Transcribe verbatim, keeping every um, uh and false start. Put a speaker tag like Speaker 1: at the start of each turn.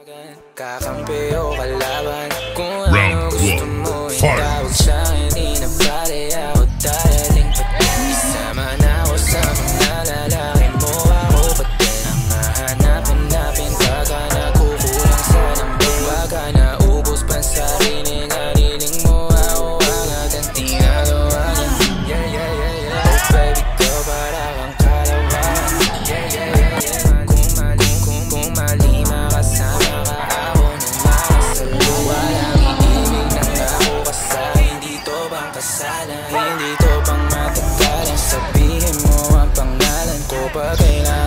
Speaker 1: Kakampi o kalaban, kung ano gusto mo itawag sa'kin. Di na pare ako dadaling pati. Isama na ako sa mga lalaki mo, ako pati ang hahanap-hanapin. Baka nakukulang sa lambing, baka naubos pa sa sarili nariling mo. Ako agad ang tinagawagan. Yeah, yeah, yeah, yeah. Oh baby girl, para kang kalawan. Yeah, yeah, yeah, yeah. Kung mali, kung, kung mali makasama ka, ako naman sa luwa lang. Iibig ng ako kasa'kin, dito bang kasala? Hindi to pang matagalan, sabihin mo ang pangalan ko pag kailangan.